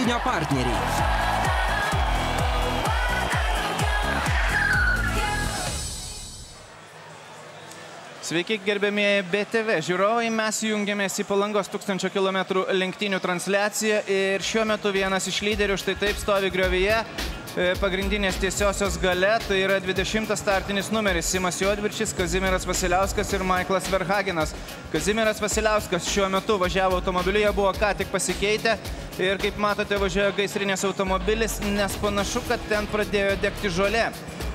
lenktynių partneriai. Sveiki, gerbėmieji BTV žiūrovai, mes jungiamės į Palangos 1000 km lenktynių transliaciją ir šiuo metu vienas iš lyderių štai taip stovi griovyje pagrindinės tiesiosios gale, tai yra 20 startinis numeris Simas Juodviršis, Kazimieras Vasiliauskas ir Maiklas Verhagenas. Kazimieras Vasiliauskas šiuo metu važiavo automobiliu, jie buvo ką tik pasikeitę ir kaip matote važiuoja gaisrinės automobilis, nes panašu, kad ten pradėjo degti žolė.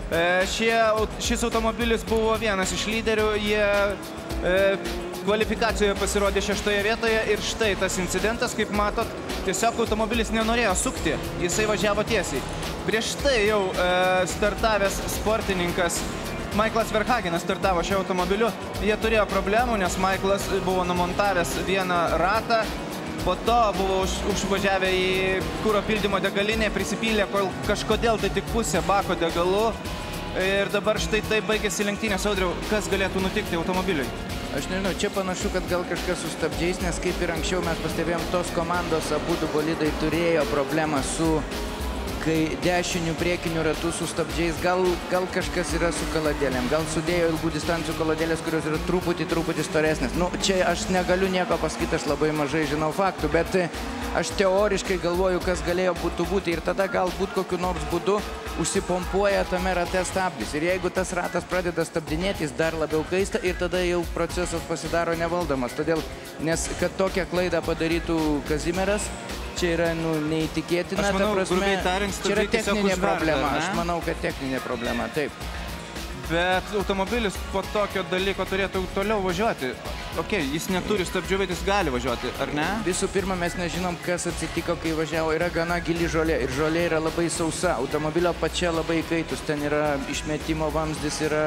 Šis automobilis buvo vienas iš lyderių, jie kvalifikacijoje pasirodė 6. vietoje ir štai tas incidentas, kaip matot, tiesiog automobilis nenorėjo sukti, jisai važiavo tiesiai. Prieš tai jau startavęs sportininkas Maiklas Verhagenas startavo šio automobiliu, jie turėjo problemų, nes Maiklas buvo numontavęs vieną ratą, po to buvo užvažiavę į kuro pildymo degalinę, prisipylė kažkodėl tai tik pusę bako degalų ir dabar štai taip baigėsi lenktynės. Audriau, kas galėtų nutikti automobiliui? Aš nežinau, čia panašu, kad gal kažkas sustabdžiais, nes kaip ir anksčiau mes pastebėjom, tos komandos abudu bolidai turėjo problemą su dešiniu priekiniu ratu sustabdžiais, gal kažkas yra su kaladėlėm, gal sudėjo ilgų distancijų kaladėlės, kurios yra truputį storesnės. Nu, čia aš negaliu nieko pasakyti, aš labai mažai žinau faktų, bet aš teoriškai galvoju, kas galėjo būti ir tada galbūt kokiu nors būdu užsipompuoja tame rate stabdys. Ir jeigu tas ratas pradeda stabdinėti, jis dar labiau kaista ir tada jau procesas pasidaro nevaldomas. Todėl, nes kad tokią klaidą padarytų Kazimieras, čia yra neįtikėtina, ta prasme, čia yra techninė problema. Aš manau, kad techninė problema, taip. Bet automobilis po tokio dalyko turėtų toliau važiuoti. Ok, jis neturi stabdžių, bet jis gali važiuoti, ar ne? Visų pirma, mes nežinom, kas atsitiko, kai važiavo. Yra gana gili žolė ir žolė yra labai sausa. Automobilio pačia labai įkaitus. Ten yra išmetimo vamzdis, yra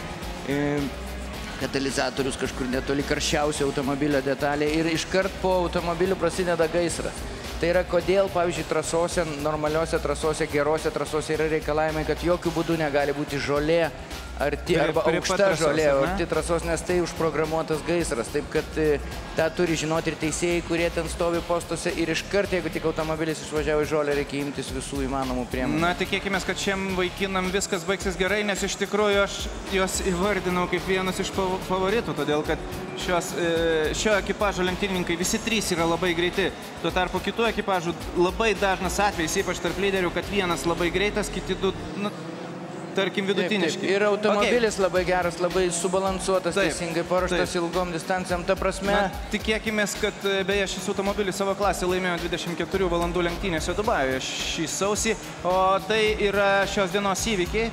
katalizatorius kažkur netoli, karščiausia automobilio detalė ir iškart po automobiliu prasideda gaisras. Tai yra kodėl, pavyzdžiui, trasose, normaliuose trasose, gerose trasose yra reikalavimai, kad jokių būdų negali būti žolė arba aukšta žolė arti trasos, nes tai užprogramuotas gaisras. Taip, kad tą turi žinoti ir teisėjai, kurie ten stovi postuose ir iškart, jeigu tik automobilis išvažiavo į žolę, reikia imtis visų įmanomų priemonių. Na, tikėkime, kad šiem vaikinam viskas baigsis gerai, nes iš tikrųjų aš juos įvardinau kaip vienas iš favoritų, todėl kad šio ekipažo lenktynininkai visi trys yra labai greiti. Tuo tarpu kitų ekipažų labai dažnas atvejis, ypač tarp lyderių, kad vienas labai greitas, kiti du, tarkim, vidutiniški. Ir automobilis labai geras, labai subalansuotas, teisingai paruoštas ilgom distancijom, ta prasme. Tikėkimės, kad beje šis automobilis savo klasę laimėjo 24 valandų lenktynėse Dubajuje šį sausį, o tai yra šios dienos įvykiai.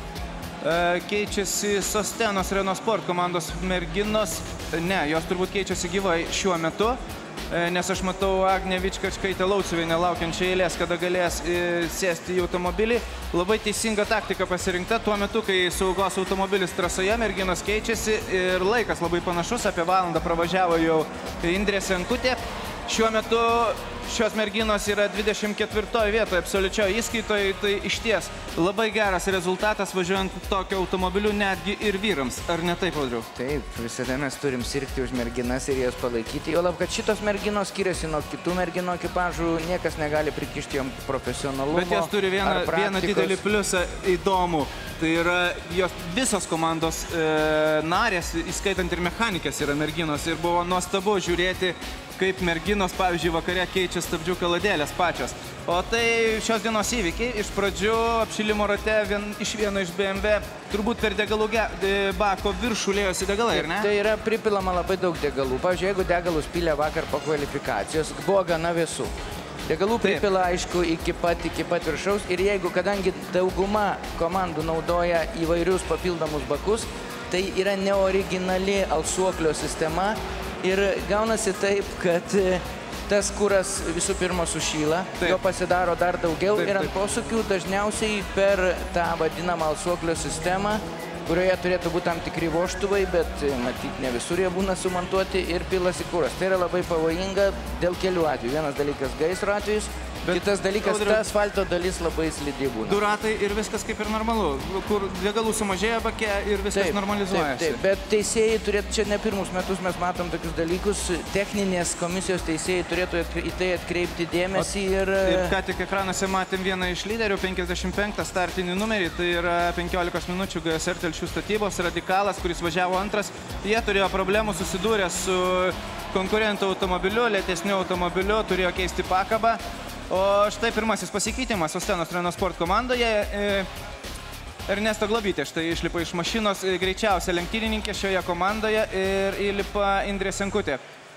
Keičiasi Sostenos Renault Sport komandos merginos, jos turbūt keičiasi gyvai šiuo metu, nes aš matau Agnę Vičkačkaitę Lauciuvienę laukiančią eilės, kada galės sėsti į automobilį. Labai teisinga taktika pasirinkta tuo metu, kai saugos automobilis trasoje, merginos keičiasi ir laikas labai panašus, apie valandą pravažiavo jau Indrė Senkutė. Šiuo metu šios merginos yra 24 vietoje absoliučioje įskaitoje, tai išties labai geras rezultatas važiuojant tokio automobiliu netgi ir vyrams. Ar ne taip, Audriau? Taip, visada mes turim sirgti už merginas ir jas palaikyti. Juolab, kad šitos merginos skiriasi nuo kitų merginų ekipažų, niekas negali prikišti jom profesionalumo. Bet jos turi vieną didelį pliusą įdomų. Tai yra jos visos komandos narės, įskaitant ir mechanikės, yra merginos. Ir buvo nuostabu žiūrėti, kaip merginos, pavyzdžiui, vakare keičia stabdžių kaladėlės pačios. O tai šios dienos įvykiai. Iš pradžių apšilimo rate iš vieno iš BMW turbūt per degalų bako viršų liejosi degalai, ar ne? Tai yra pripilama labai daug degalų. Pavyzdžiui, jeigu degalus pylė vakar po kvalifikacijos, buvo gana vėsu. Degalų pripila, aišku, iki pat viršaus ir jeigu, kadangi dauguma komandų naudoja įvairius papildomus bakus, tai yra neoriginali alsuoklio sistema ir gaunasi taip, kad tas kuras visų pirma sušyla, jo pasidaro dar daugiau ir ant posūkių dažniausiai per tą vadinamą alsuoklio sistemą, kurioje turėtų būti tam tikri vožtuvai, bet matyt ne visur jie būna sumontuoti ir pilasi kuras. Tai yra labai pavojinga dėl kelių atvejų. Vienas dalykas gaisro atvejus, Kitas dalykas, ta asfalto dalis labai slidi būna. Du ratai ir viskas kaip ir normalu, kur degalų sumažėja bake ir viskas normalizuojasi. Taip, bet teisėjai turėtų, čia ne pirmus metus mes matom tokius dalykus, techninės komisijos teisėjai turėtų į tai atkreipti dėmesį ir ką tik ekranuose matėm vieną iš lyderių, 55 startinį numerį, tai yra 15 minučių GSR Telšių statybos radikalas, kuris važiavo antras. Jie turėjo problemų, susidūrė su konkurentų automobiliu, lėtesniu automobiliu, turėjo keisti pakabą. O štai pirmasis pasikeitimas Ostenos Renault Sport komandoje. Ernesto Globytė štai išlipa iš mašinos, greičiausia lenktynininkė šioje komandoje ir įlipa Indrė Senkutė.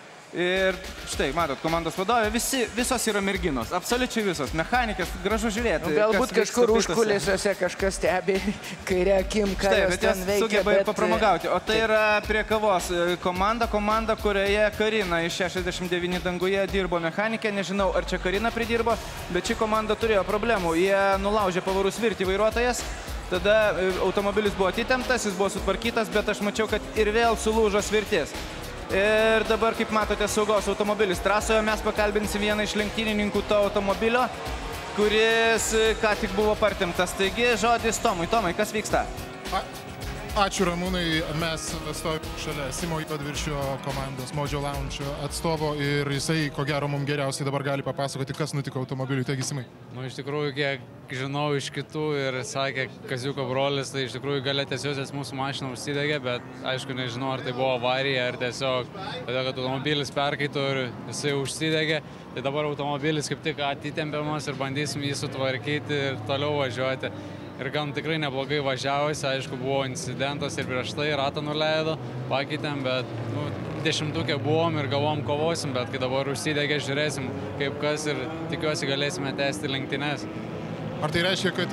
Ir štai, matot, komandos vadovė, visos yra merginos, absoliučiai visos, mechanikės, gražu žiūrėti. Galbūt kažkur užkulisiuose kažkas stebi, kairė akim, ką jos ten veikia. Sugeba ir papramogauti. O tai yra prie kavos komanda, kurioje Karina iš 69 danguje dirbo mechanikė. Nežinau, ar čia Karina pridirbo, bet ši komanda turėjo problemų. Jie nulaužė pavarų svirtį vairuotojas. Tada automobilis buvo atitemptas, jis buvo sutvarkytas, bet aš mačiau, kad ir vėl sulūžo svirtis. Ir dabar, kaip matote, saugos automobilis trasoje. Mes pakalbinsim vieną iš lenktynininkų to automobilio, kuris ką tik buvo partemptas. Taigi, žodis Tomui. Tomai, kas vyksta? Ačiū, Ramūnai. Mes stovime šalia Simo Įpadviršio komandos Mojo Lounge atstovo ir jisai, ko gero, mums geriausiai dabar gali papasakoti, kas nutiko automobiliui. Taigi, Simai. Iš tikrųjų, kiek žinau iš kitų ir sakė Kaziuko brolis, tai iš tikrųjų gale tiesiosios mūsų mašina užsidegė, bet aišku, nežinau, ar tai buvo avarija, ar tiesiog todėl, kad automobilis perkaito ir jisai užsidegė. Tai dabar automobilis kaip tik atitempiamas ir bandysim jį sutvarkyti ir toliau važiuoti. Ir gan tikrai neblogai važiavosi, aišku, buvo incidentas ir prieš tai ratą nuleido, pakeitėm, bet dešimtukė buvom ir galvom kovosim, bet kai dabar užsidegė, žiūrėsim kaip kas ir tikiuosi galėsime tęsti lenktynes. Ar tai reiškia, kad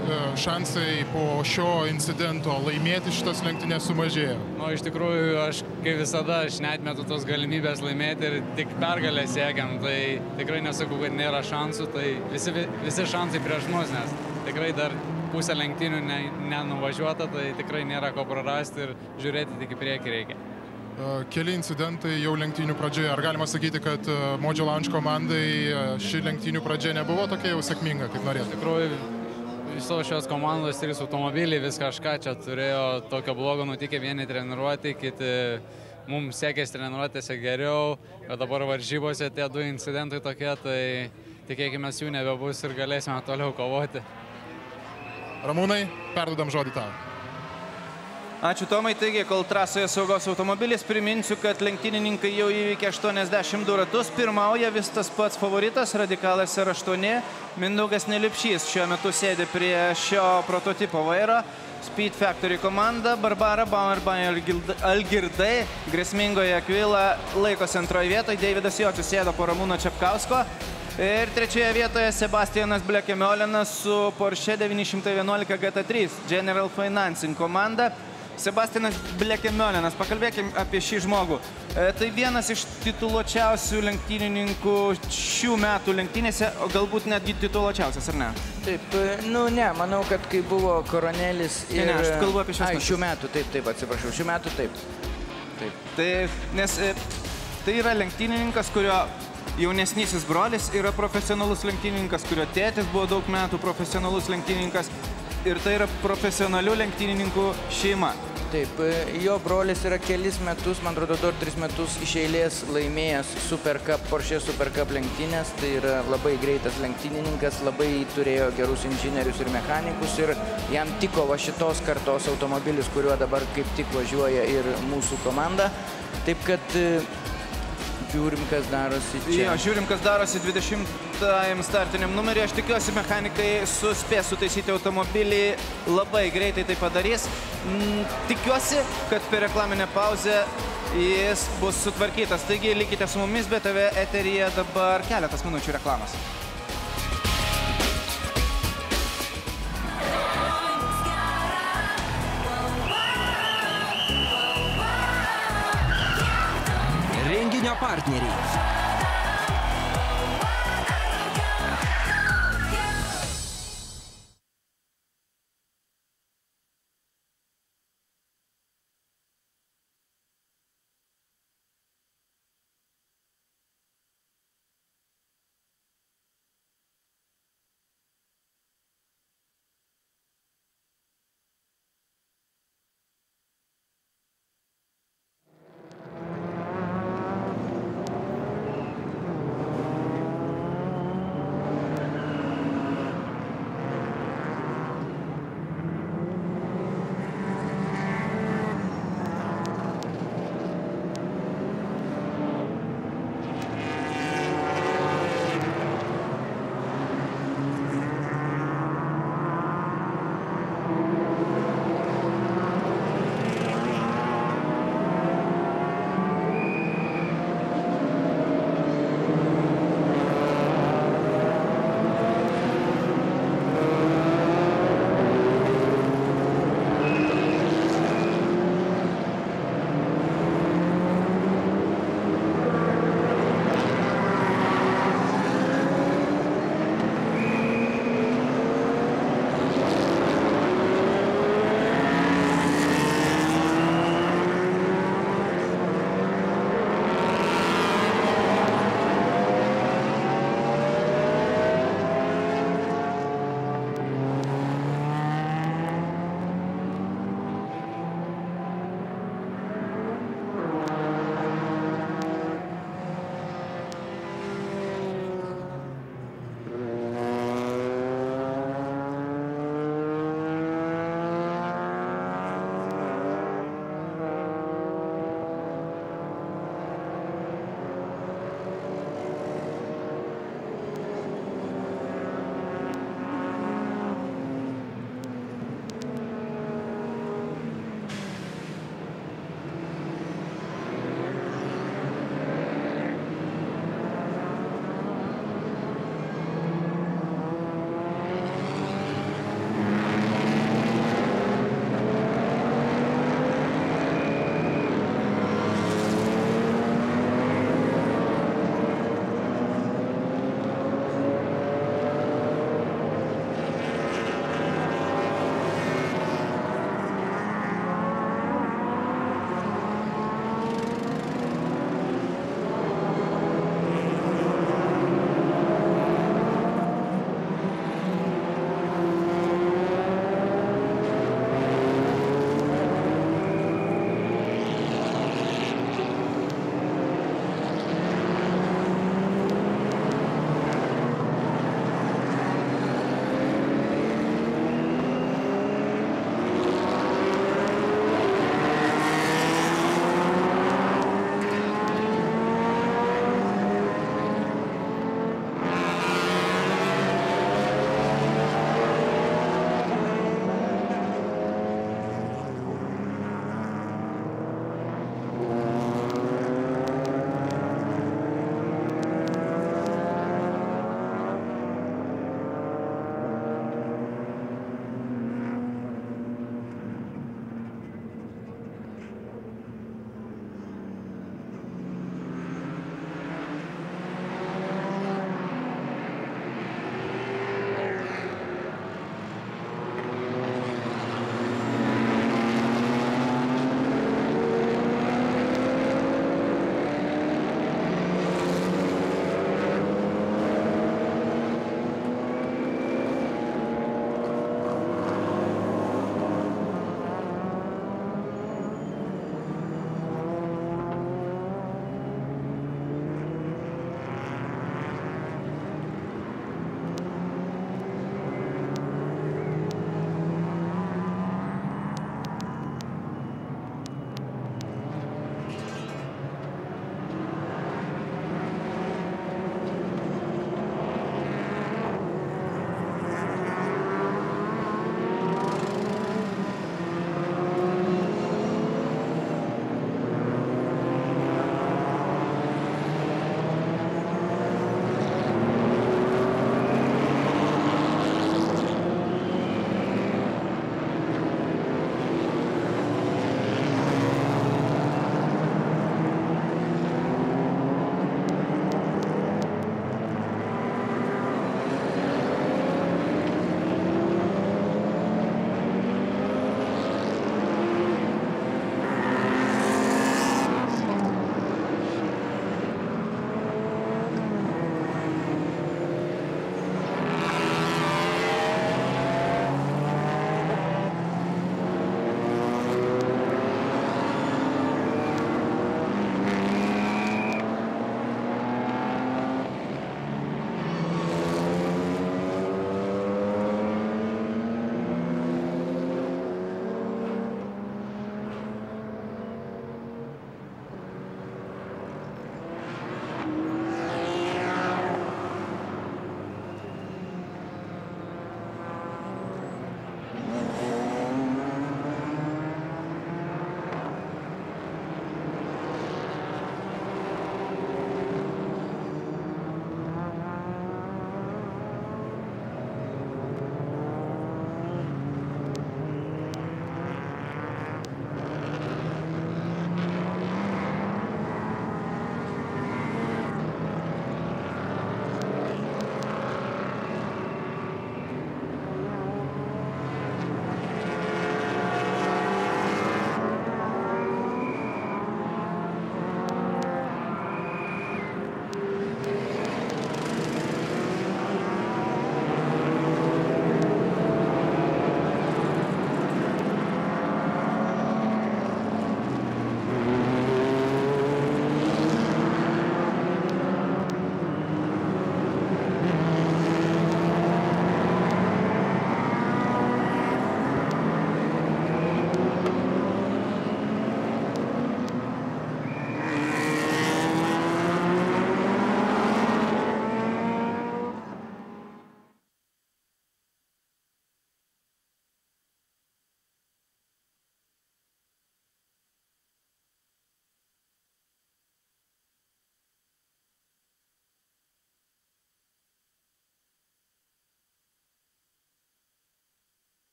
šansai po šio incidento laimėti šitas lenktynės sumažėjo? Iš tikrųjų, aš kaip visada, aš neatmetu tos galimybės laimėti ir tik pergalę siekiam, tai tikrai nesakau, kad nėra šansų, tai visi šansai prieš mus, nes tikrai dar pusę lenktynių nenuvažiuota, tai tikrai nėra ko prarasti ir žiūrėti tik į priekį reikia. Keli incidentai jau lenktynių pradžioje. Ar galima sakyti, kad Mojo Lounge komandai ši lenktynių pradžia nebuvo tokia jau sėkminga, kaip norėtų? Iš tikrųjų, visos šios komandos 3 automobiliai vis kažką čia turėjo tokio blogo nutikę, vieni treniruoti, kiti mums sekės treniruotėse geriau, bet dabar varžybose tie 2 incidentai tokie, tai tikėkime jų nebebus ir galėsime toliau kovoti. Ramūnai, perduodam žodį tau. Ačiū, Tomai. Taigi, kol trasoje saugos automobilis, priminsiu, kad lenktynininkai jau įveikė 82 ratus. Pirmauja vis tas pats favoritas, radikalas R8. Mindaugas Neliupšys šiuo metu sėdi prie šio prototipo vairo. Speed Factory komanda, Barbara Bauerbai Algirdai, grėsmingoje Akvila laikosi antroje vietoje, Deividas Jocius sėdo po Ramūno Čepkausko. Ir trečioje vietoje Sebastianas Blekemiolinas su Porsche 911 GT3 General Financing komanda. Sebastianas Blekemiolinas, pakalbėkime apie šį žmogų. Tai vienas iš tituluočiausių lenktynininkų šių metų lenktynėse, o galbūt netgi tituluočiausias, ar ne? Taip, ne, manau, kad kai buvo Koronelis ir... Ne, aš kalbu apie šios metus. Šių metų, taip, atsiprašau, šių metų taip. Tai, nes tai yra lenktynininkas, kurio jaunesnysis brolis yra profesionalus lenktynininkas, kurio tėtis buvo daug metų profesionalus lenktynininkas ir tai yra profesionalių lenktynininkų šeima. Taip, jo brolis yra kelis metus, man atrodo, 3 metus iš eilės laimėjęs Porsche Super Cup lenktynės. Tai yra labai greitas lenktynininkas, labai turėjo gerus inžinierius ir mechanikus ir jam tiko va šitos kartos automobilis, kuriuo dabar kaip tik važiuoja ir mūsų komanda. Taip kad žiūrim, kas darosi čia. Jo, žiūrim, kas darosi 20-ajam startiniam numeriui. Aš tikiuosi, mechanikai suspės sutaisyti automobilį, labai greitai tai padarys. Tikiuosi, kad per reklaminę pauzę jis bus sutvarkytas. Taigi, likite su mumis, BTV eteryje dabar keletas minučių reklamos. Renginio partneriai.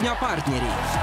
renginio partneriai.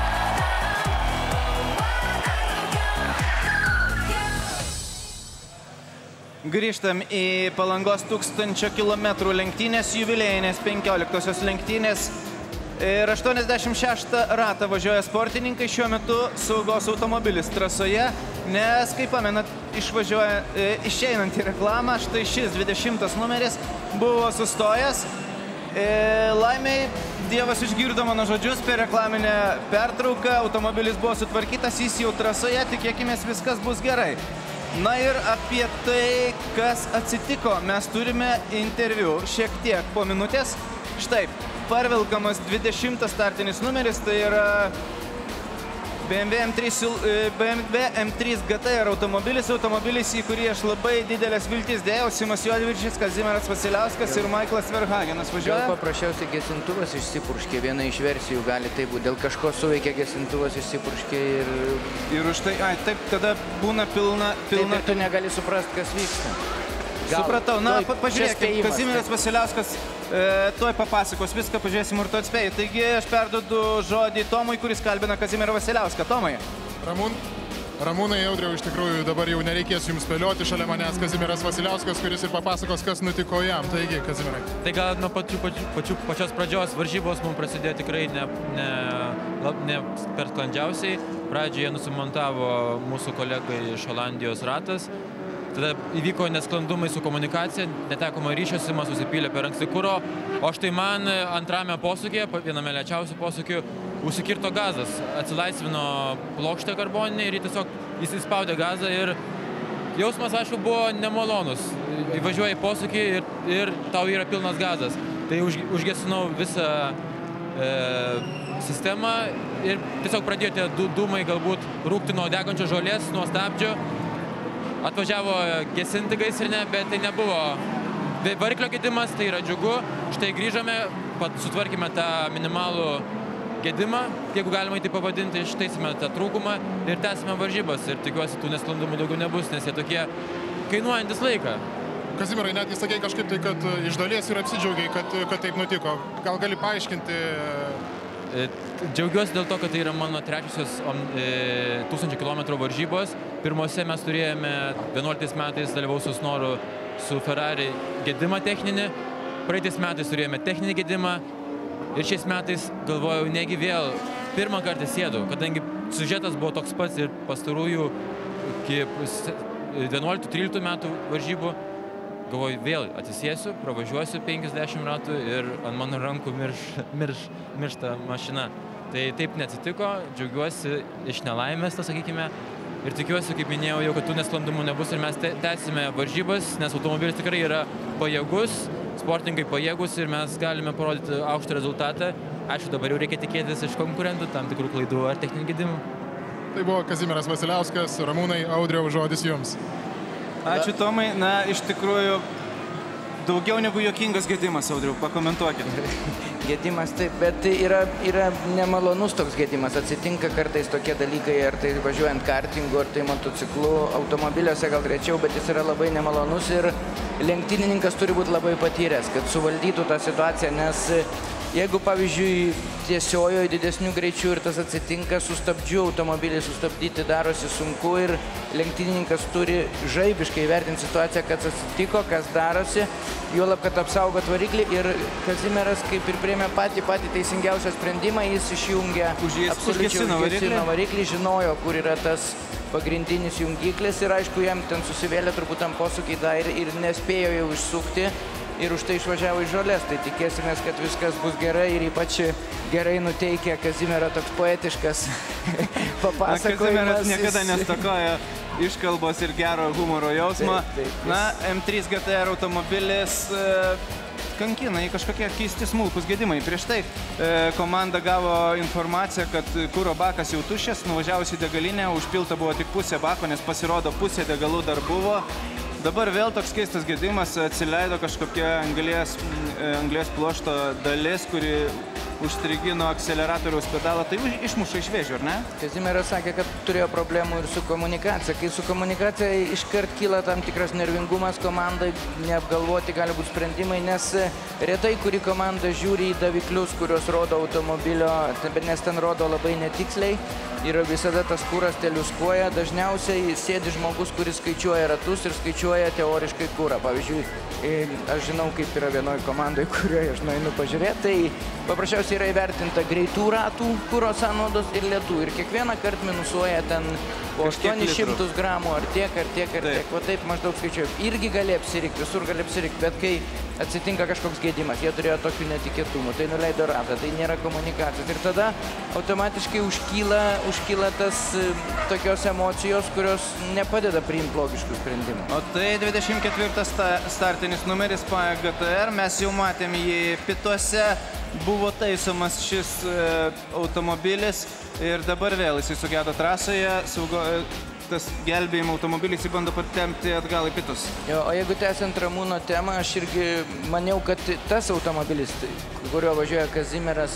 Grįžtam į Palangos 1000 km lenktynės, jubiliejinės 15-osios lenktynės. Ir 86 ratą važiuoja sportininkai, šiuo metu saugos automobilis trasoje, nes, kaip pamenat, išeinant į reklamą, štai šis 20 numeris buvo sustojęs. Laimiai, Dievas išgirdo mano žodžius per reklaminę pertrauką, automobilis buvo sutvarkytas, jis jau trasoje, tikėkimės viskas bus gerai. Na ir apie tai, kas atsitiko, mes turime interviu šiek tiek po minutės. Štai, parvelkamas 20 startinis numeris, tai yra BMW M3 GT automobilis, į kurį aš labai didelės viltis dėjau. Simas Juodviršis, Kazimieras Vasiliauskas ir Maiklas Verhagenas važiuoja. Gal paprasčiausiai gesintuvas išsipurškė, viena iš versijų gali tai būti. Dėl kažko suveikia gesintuvas išsipurškė ir už tai, taip, tada būna pilna. Taip ir tu negali suprasti, kas vyksta. Supratau, na, pažiūrėkime, Kazimieras Vasiliauskas tuoj papasakos viską, pažiūrėsim ir tu atspėjai. Taigi aš perduodu žodį Tomui, kuris kalbina Kazimierą Vasiliauską. Tomai. Ramūnai, Audriau, iš tikrųjų dabar jau nereikės jums spėlioti, šalia manęs Kazimieras Vasiliauskas, kuris ir papasakos, kas nutiko jam. Taigi, Kazimierai. Tai gal nuo pačios pradžios varžybos mums prasidėjo tikrai ne per sklandžiausiai. Pradžioje nusimontavo mūsų kolegai iš Olandijos ratas. Tada įvyko nesklandumai su komunikacija, netekoma ryšio, Simas susipylė per anksti kuro, o štai man antrame posūkyje, viename lėčiausių posūkių, užsikirto gazas, atsilaisvino plokštę karboninį ir jis įspaudė gazą ir jausmas, aišku, buvo nemalonus. Įvažiuoji į posūkį ir tau yra pilnas gazas. Tai užgesinau visą sistemą ir tiesiog pradėjo tie dūmai galbūt rūkti nuo degančio žolės, nuo stabdžio. Atvažiavo gesinti gaisrinę, bet tai nebuvo variklio gedimas, tai yra džiugu. Štai grįžome, sutvarkime tą minimalų gedimą, jeigu galima tai pavadinti, ištaisime tą trūkumą ir tęsime varžybas. Ir tikiuosi, tų nesklandumų daugiau nebus, nes jie tokie kainuojantis laiką. Kazimierai, net įsakei kažkaip tai, kad iš dalies ir apsidžiaugiai, kad taip nutiko. Gal gali paaiškinti? Džiaugiuosi dėl to, kad tai yra mano trečiosios 1000 km varžybos. Pirmose mes turėjome 11 metais dalyvausiu Snoru su Ferrari gedimą techninį. Praeitais metais turėjome techninį gedimą. Ir šiais metais galvojau, negi vėl pirmą kartą sėdu, kadangi siužetas buvo toks pats ir pastarųjų iki 11-13 metų varžybų. Galvoju, vėl atsisėsiu, pravažiuosiu 50 ratų ir ant mano rankų miršta mašina. Tai taip neatsitiko, džiaugiuosi iš nelaimės, sakykime, ir tikiuosi, kaip minėjau, jau kad tų nesklandumų nebus ir mes tęsime varžybas, nes automobilis tikrai yra pajėgus, sportininkai pajėgus ir mes galime parodyti aukštą rezultatą. Aišku, dabar jau reikia tikėtis iš konkurentų tam tikrų klaidų ar techninių gedimų. Tai buvo Kazimieras Vasiliauskas, Ramūnai, Audriau, žodis jums. Ačiū, Tomai. Na, iš tikrųjų, daugiau negu juokingas gedimas, Audriau, pakomentuokit. Gedimas taip, bet yra nemalonus toks gedimas. Atsitinka kartais tokie dalykai, ar tai važiuojant kartingu, ar tai motociklu, automobiliuose gal rečiau, bet jis yra labai nemalonus ir lenktynininkas turi būti labai patyręs, kad suvaldytų tą situaciją, nes jeigu, pavyzdžiui, tiesiojo į didesnių greičių ir tas atsitinka, sustabdžiu automobilį sustabdyti darosi sunku ir lenktynininkas turi žaibiškai vertinti situaciją, kas atsitiko, kas darosi, juolab, kad apsaugot variklį ir Kazimieras kaip ir priėmė patį teisingiausią sprendimą, jis išjungė užgesino variklį, žinojo, kur yra tas pagrindinis jungiklis ir aišku, jam ten susivėlė turbūt ant posūkį ir nespėjo jau išsukti. Ir už tai išvažiavo į žolės, tai tikėsimės, kad viskas bus gerai ir ypač gerai nuteikia Kazimiero toks poetiškas papasakojimas. Kazimieras niekada nestokoja iškalbos ir gero humoro jausmo. Na, M3 GTR automobilis kankina į kažkokie keisti smulkus gedimai. Prieš tai komanda gavo informaciją, kad kuro bakas jau tuščias, nuvažiavus į degalinę, užpilta buvo tik pusė bako, nes pasirodo pusė degalų dar buvo. Dabar vėl toks keistas gedimas, atsileido kažkokia anglies pluošto dalis, kuri užstrigino akceleratoriaus pedalą, tai išmuša iš vėžių, ar ne? Kazimieras sakė, kad turėjo problemų ir su komunikacija. Kai su komunikacija iškart kyla tam tikras nervingumas komandai, neapgalvoti gali būti sprendimai, nes retai kuri komanda žiūri į daviklius, kuriuos rodo automobilio, nes ten rodo labai netiksliai ir visada tas kuras teliuskuoja. Dažniausiai sėdi žmogus, kuris skaičiuoja ratus ir skaičiuoja teoriškai kurą. Pavyzdžiui, aš žinau, kaip yra vienoje komandoje, kurioje aš nueinu pažiūrėti, tai paprasčiausiai yra įvertinta greitų ratų kuro sąnaudos ir lėtų. Ir kiekvieną kartą minusuoja ten po 800 gramų ar tiek, ar tiek, ar tiek. Va taip maždaug skaičiuoju. Irgi gali apsirikti, visur gali apsirikti, bet kai atsitinka kažkoks gedimas, jie turėjo tokių netikėtumų, tai nuleido ratą, tai nėra komunikacijos. Ir tada automatiškai užkyla tas tokios emocijos, kurios nepadeda priimti logiškų sprendimų. O tai 24 startinis numeris PAE GTR, mes jau matėm jį pituose, buvo taisomas šis automobilis ir dabar vėl jisai sugedo trasoje, tas gelbėjimo automobilis jį bando patempti atgal į pitus. Jo, o jeigu tęsiant Ramūno temą, aš irgi maniau, kad tas automobilis, kurio važiuoja Kazimieras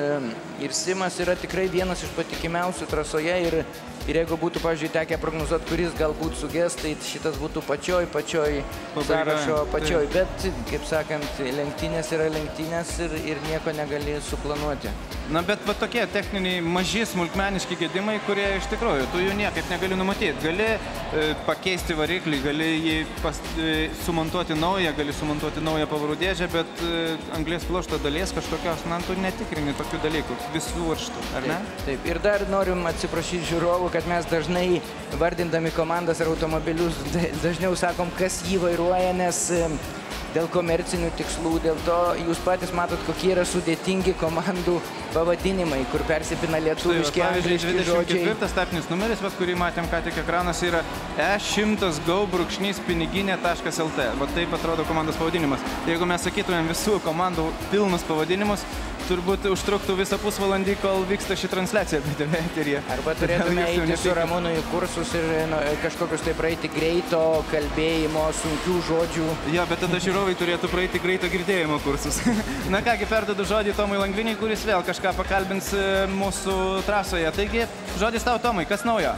ir Simas, yra tikrai vienas iš patikimiausių trasoje ir jeigu būtų, pavyzdžiui, tekę prognozuoti, kuris galbūt suges, tai šitas būtų pačioj sąrašo pačioj. Bet, kaip sakant, lenktynės yra lenktynės ir nieko negali suplanuoti. Na, bet va tokie techniniai, maži, smulkmeniški gedimai, kurie iš tikrųjų, tu jų niekaip negali numatyti. Gali pakeisti variklį, gali jį sumontuoti naują, gali sumontuoti naują pavarų dėžę, bet anglies pluošto dalies kažkokios, na, tu netikrini tokių dalykų, visų varžtų, ar ne? Taip, ir dar norim atsiprašyti žiūrovų, kad mes dažnai vardindami komandas ar automobilius dažniau sakom, kas jį vairuoja, nes dėl komercinių tikslų, dėl to jūs patys matot, kokie yra sudėtingi komandų pavadinimai, kur persipina lietuviški, angliški žodžiai. 24 startinis numeris, kurį matėm ką tik ekranas, yra e100go-piniginė.lt. Va taip atrodo komandos pavadinimas. Jeigu mes sakytumėm visų komandų pilnus pavadinimus, turbūt užtruktų visą pusvalandį, kol vyksta ši transliacija BTV eteryje. Arba turėtume eiti su Ramūnu į kursus ir kažkokius tai praeiti greito kalbėjimo, sunkių žodžių. Jo, bet tada žiūrovai turėtų praeiti greito girdėjimo kursus. Na kągi, perdodu žodį Tomui Langviniui, kuris vėl kažką pakalbins mūsų trasoje. Taigi, žodis tau, Tomai, kas naujo?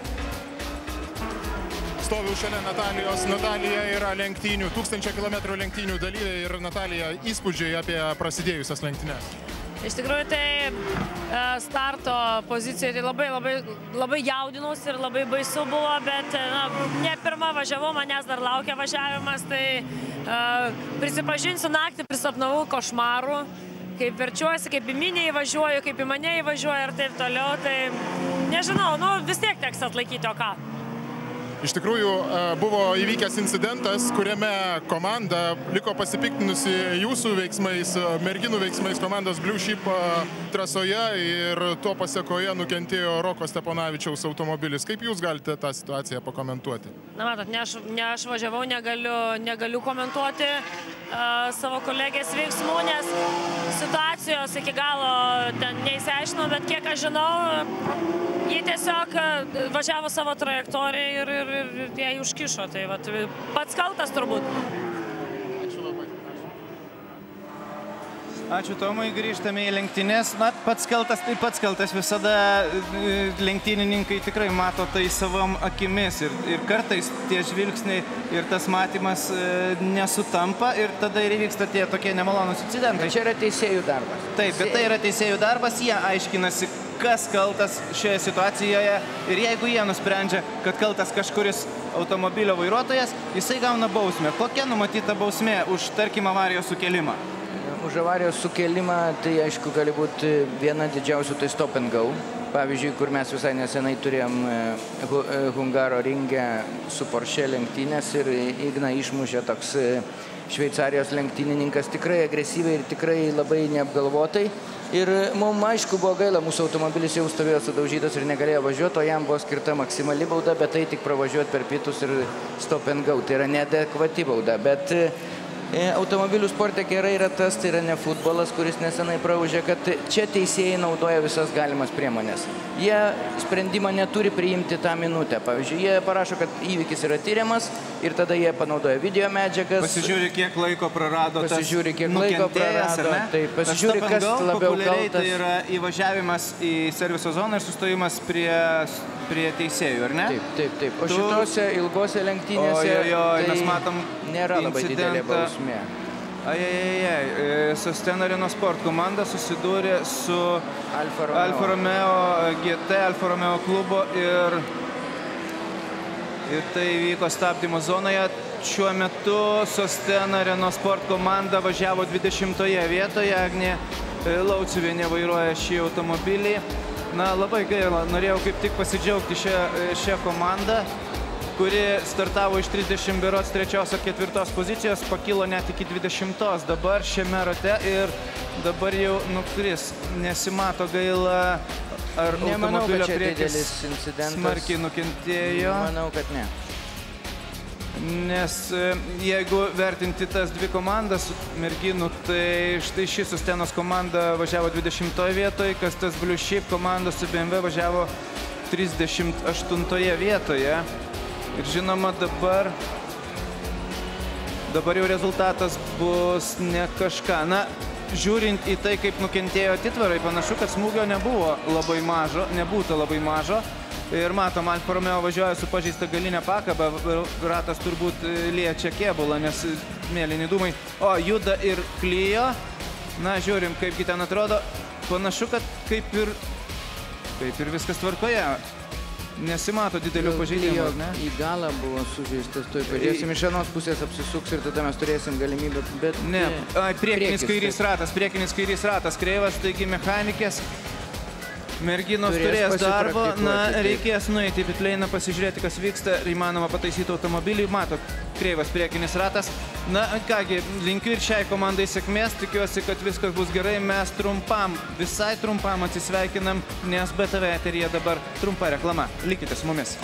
Stoviu šalia Natalijos. Natalija yra lenktynių, 1000 km lenktynių dalyvė ir Natalija įspūdžiai apie prasidėjusias lenktynės. Iš tikrųjų, tai starto pozicijoje tai labai jaudinausi ir labai baisu buvo, bet ne pirmą važiavau, manęs dar laukia važiavimas, tai prisipažinsiu, naktį prisapnavau košmarų, kaip verčiuosi, kaip į minį įvažiuoju, kaip į mane įvažiuoju ir taip toliau, tai nežinau, vis tiek teks atlaikyti, o ką. Iš tikrųjų, buvo įvykęs incidentas, kuriame komanda liko pasipiktinusi jūsų veiksmais, merginų veiksmais komandos Blue Sheep trasoje ir tuo pasiekoje nukentėjo Roko Steponavičiaus automobilis. Kaip jūs galite tą situaciją pakomentuoti? Na, matot, ne aš važiavau, negaliu komentuoti savo kolegės veiksmų, nes situacijos iki galo ten neįsiaiškinau, bet kiek aš žinau, jie tiesiog važiavo savo trajektoriją ir jie užkišo. Tai pats kaltas turbūt. Ačiū Tomui, grįžtame į lenktynės. Na, pats kaltas, tai pats kaltas. Visada lenktynininkai tikrai mato tai savom akimis ir kartais tie žvilgsniai ir tas matymas nesutampa ir tada ir įvyksta tie tokie nemalonūs incidentai. Čia yra teisėjų darbas. Taip, bet tai yra teisėjų darbas, jie aiškinasi, kas kaltas šioje situacijoje ir jeigu jie nusprendžia, kad kaltas kažkuris automobilio vairuotojas, jisai gauna bausmę. Kokia numatyta bausmė už, tarkim, avarijos sukelimą? Už avarijos sukelimą tai, aišku, gali būti viena didžiausių, tai stop and go. Pavyzdžiui, kur mes visai nesenai turėjom Hungaro ringe su Porsche lenktynės ir Igną išmušė toks Šveicarijos lenktynininkas tikrai agresyviai ir tikrai labai neapgalvotai. Ir mums, aišku, buvo gaila, mūsų automobilis jau stovėjo sudaužytas ir negalėjo važiuoti, o jam buvo skirta maksimali bauda, bet tai tik pravažiuoti per pitus ir stop and go. Tai yra neadekvati bauda, bet automobilių sporte gerai yra tas, tai yra ne futbolas, kuris nesenai praužė, kad čia teisėjai naudoja visas galimas priemonės. Jie sprendimą neturi priimti tą minutę. Pavyzdžiui, jie parašo, kad įvykis yra tyriamas ir tada jie panaudoja video medžiagas. Pasižiūri, kiek laiko prarado tas nukentėjęs, ar ne? Taip, pasižiūri, kas labiau kaltas. Tai yra įvažiavimas į serviso zoną ir sustojimas prie teisėjų, ar ne? Taip. O šitose ilgose lenktynėse mes matom nėra labai didelė bausmė. Sostena Renault Sport komanda susidūrė su Alfa Romeo GT, Alfa Romeo klubo ir tai vyko stabdymo zonoje. Šiuo metu Sostena Renault Sport komanda važiavo 20-oje vietoje. Agnė Lauciuvienė vairuoja šį automobilį. Na, labai gaila, norėjau kaip tik pasidžiaugti šią komandą, kuri startavo iš 30 berods 3 ar 4 pozicijos, pakilo net iki 20 dabar šiame rate ir dabar jau nukris. Nesimato, gaila, ar automobilio priekis smarkiai nukentėjo. Manau, kad ne. Nes jeigu vertinti tas dvi komandas merginų, tai štai ši Sostenos komanda važiavo 20 vietoje, kas tas Blue Sheep komanda su BMW važiavo 38 vietoje. Ir žinoma, dabar jau rezultatas bus ne kažką. Na, žiūrint į tai, kaip nukentėjo atitvarai, panašu, kad smūgio nebūtų labai mažo. Ir matom, Alfa Romeo važiuoja su pažeista galinė pakaba, ratas turbūt liečia kėbulą, nes mėlyni dūmai. O, juda ir Clio. Na, žiūrim, kaipgi ten atrodo. Panašu, kad kaip ir viskas tvarkoje. Nesimato didelių pažeidimų, ne? Į galą buvo sužeistas, tuoj pažiūrėsim, iš vienos pusės apsisuks ir tada mes turėsim galimybę, bet... Ne, priekinis kairys ratas kreivas, taigi mechanikės. Merginos turės darbo, na, reikės nueiti į pitleiną, pasižiūrėti, kas vyksta, ir įmanoma pataisyti automobilį. Mato, kreivas priekinis ratas. Na, kągi, linkiu ir šiai komandai sėkmės, tikiuosi, kad viskas bus gerai. Mes visai trumpam atsisveikinam, nes BTV eteryje dabar trumpa reklama. Likite su mumis.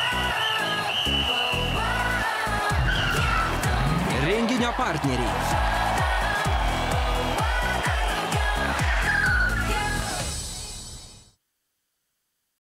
Renginio partneriai